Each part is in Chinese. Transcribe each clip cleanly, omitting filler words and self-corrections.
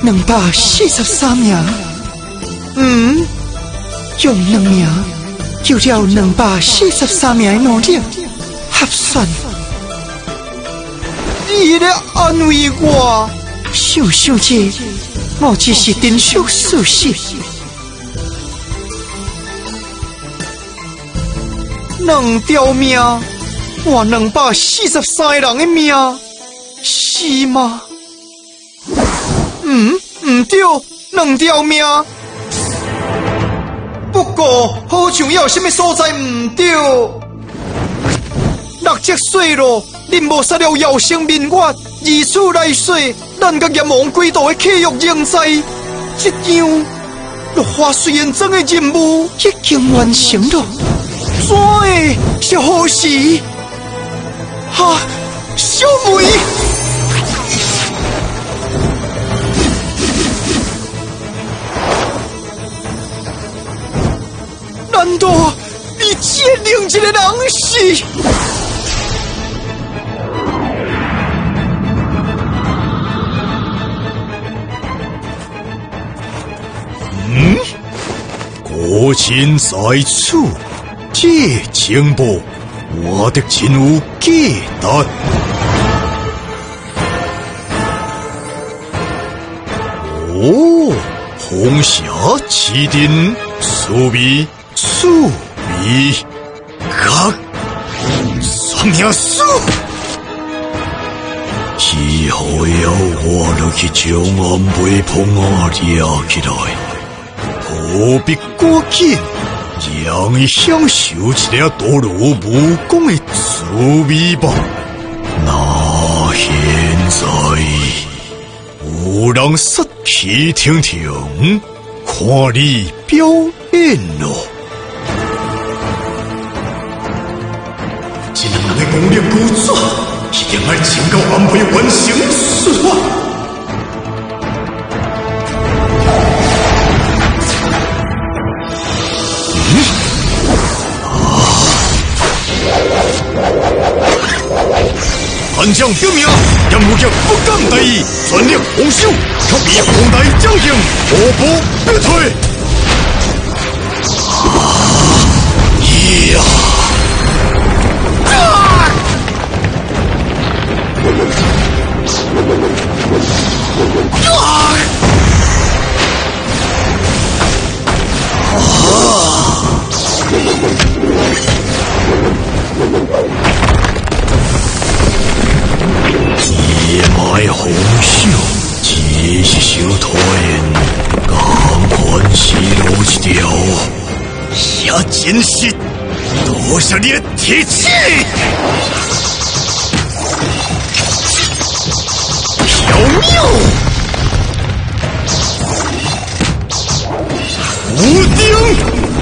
243名。用2名就叫243名的努力合算。你咧安慰我？想想这，我只是珍惜事实。2条命换243个人的命，是吗？唔对，2条命。不过好像也有什么所在唔对。6只水路，恁无杀了妖生民月，以此来说，咱甲阎王鬼道的契约仍在。这样，落花水烟庄的任务已经完成了。怎会是何时？哈，小梅。难道你这另一个人是？ 国亲在此，这情报我的真有记得。哦，红霞起定，苏比。苏比卡什么事？以后要我落去将安倍碰啊抓起来，何必赶紧让伊享受一下多罗武功的滋味吧？那现在有人杀气腾腾，看你表演咯！功力高绝，一定要请教安倍完成术法。悍将表明，任务局不敢大意，全力防守，给予宏大奖项，步步不退。野蛮红袖，只是小拖延，赶快死路一条，也真是多少你的铁气！缥缈，无顶，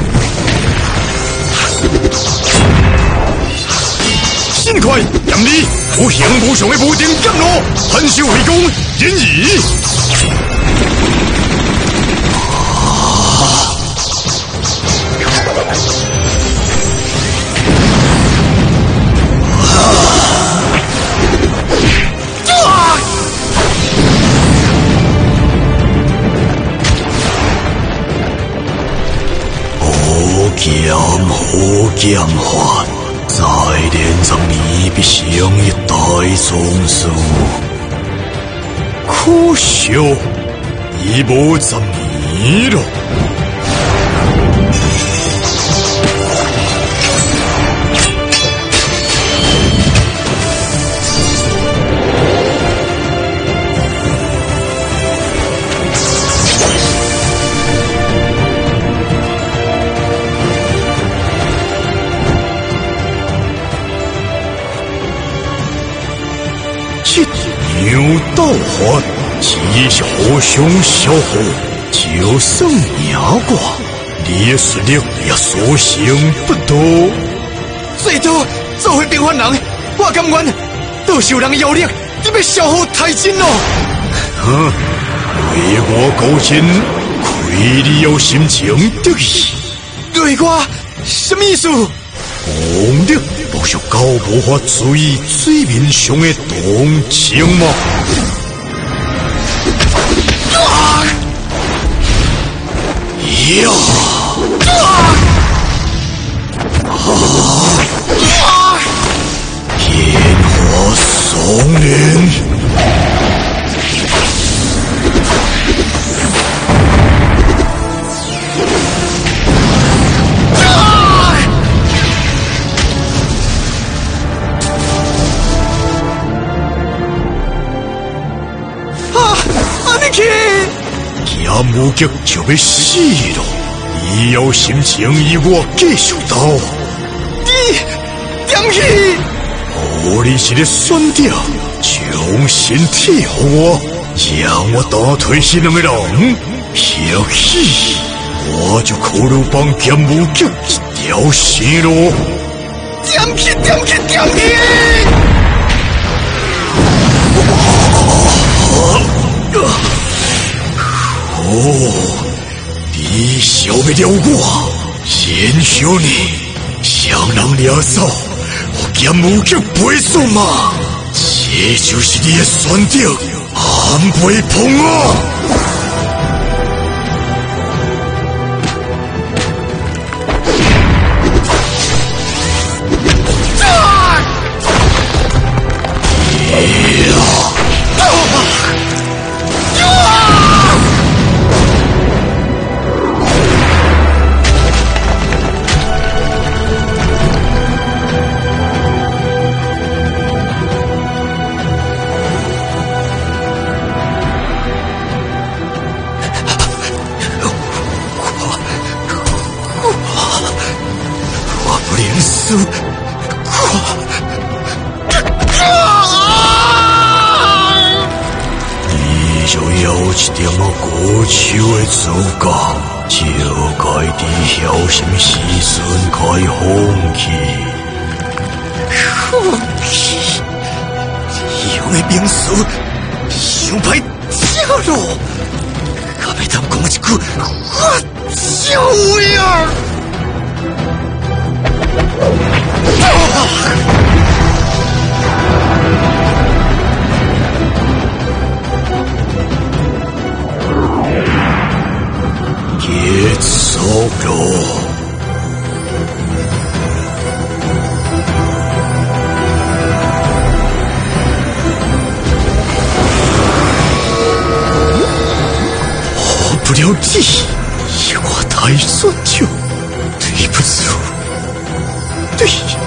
辛快严厉，无形无常的无顶降落，含羞为公，引以。好剑法，再连10年必成一代宗师。可惜，已无10年了。牛道法只是互相消耗，就算赢过，你的实力也所剩不多。 最多做回平凡人，我甘愿都是有人的妖力，你要消耗太尽咯。 为我高进，亏你有心情得意。 对我什么意思？ 功力不是搞无法追水面上的动情吗？ 烟花松林。剑无极就要死咯！你有心情与我继续斗？ 你点去？ 你是咧选择将身体给我，让我打退这两个人，或许我就考虑放剑无极一条生路。 点去！ 你消灭了我，然后你想人掠走，我剑无极背走吗？这就是你的选择，安倍碰我。你就有一点过手的资格，就该伫晓什么时阵该放弃。 用的名词伤歹笑咯，可别当讲一句我笑呀！ 结束了。不了你，我太酸就对不住，对不住。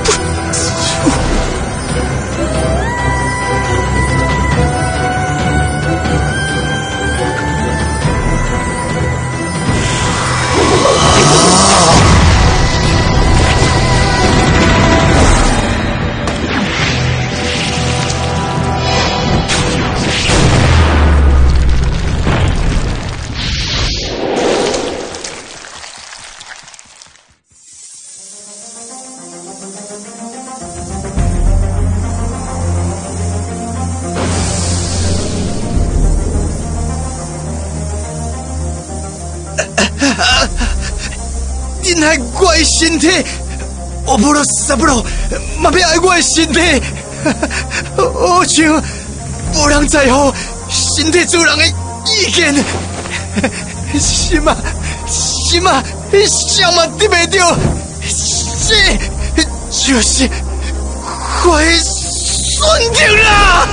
恁害我的身体，我无了啥不了，嘛要爱我的身体，好像无人在乎身体主人的意见，心嘛想嘛得袂着，这就是我的选择啦。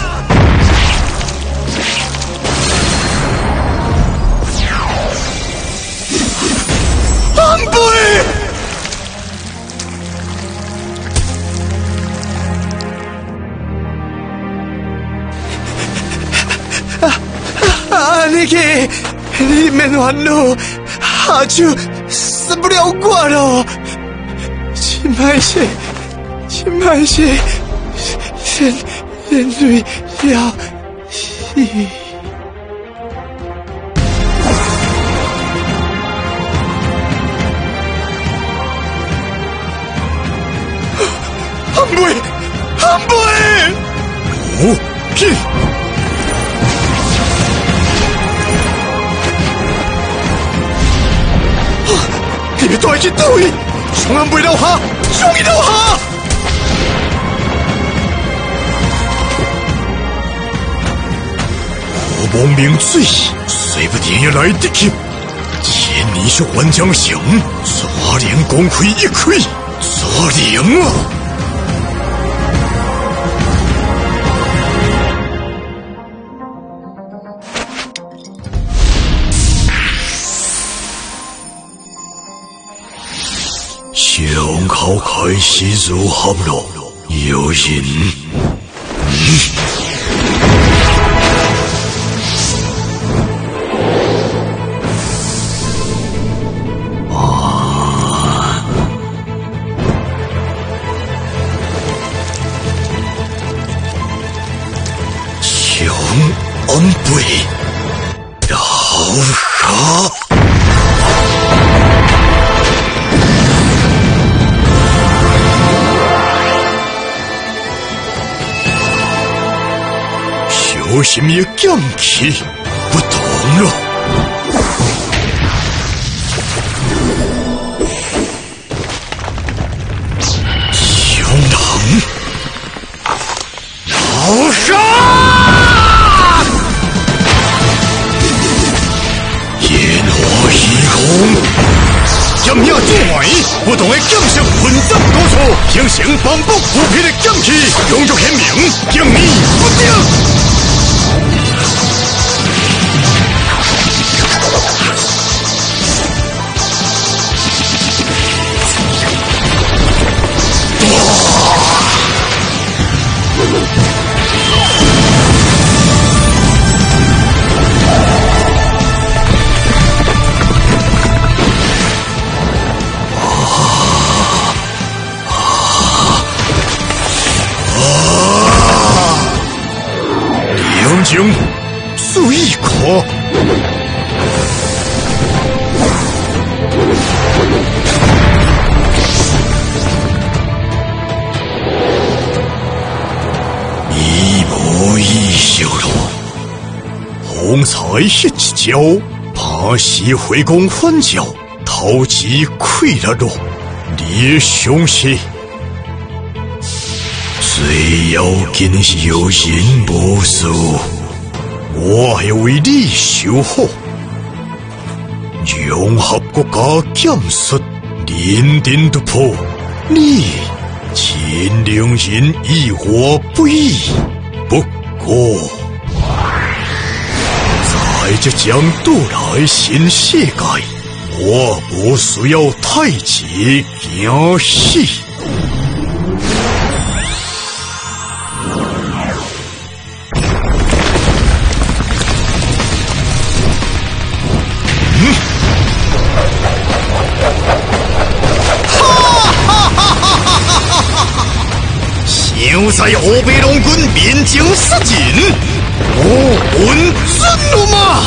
安倍！你去，你免烦恼，下手杀不了我咯。真歹势，连累了你。安倍！去！你要带去倒位？从安倍留下，从伊留下！我亡命水，说不定要来得及。前你是万将相，啥连光辉一开，啥连啊！枪口开始入合了，有人。安倍，好卡！小心的剑气不同了。强狼，好杀！剑影中外，不同的剑术混杂多处，形成斑驳不平的剑气，用足显明，剑意不定。将最可，一模一样了。方才那一招，怕是回光返照，投机溃了咯。你的伤势。最要紧的是有人无数，我还为你守护。融合国家剑术，连连突破，你真令人意外不已。不过，在这将到来新世界，我不需要太急惊喜。想在河北龙军面前杀人，我稳准了吗？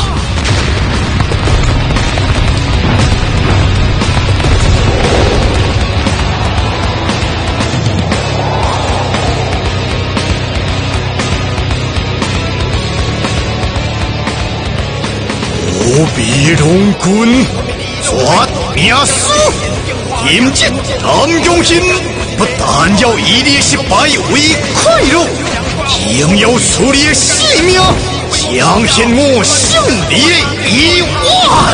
河北龙军绝命死，今日南永兴。不但要以你失败为快乐，更要处理性命，彰显我胜利的意愿。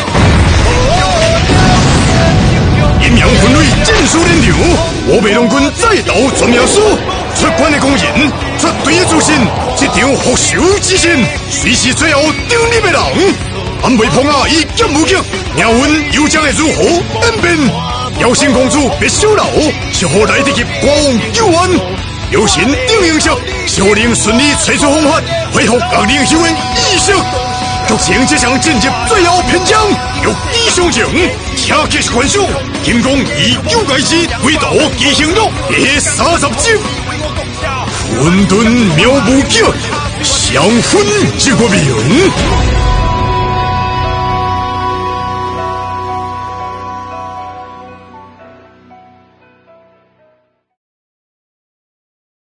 阴阳分类，战术连流，河北龙军再度绝命死，出关的公人，绝对的自信，这场复仇之战，谁是最后顶立的人？安倍鹏啊，以剑无极，命运又将会如何演变？妖仙公主别小老，是何来得及国王救援？有神定影响，是何能顺利找出方法，恢复各领袖的意识？剧情即将进入最后篇章，欲知详情，请继续观赏。金刚以妖怪之为导进行录第30集，混沌妙无极，相分之国名。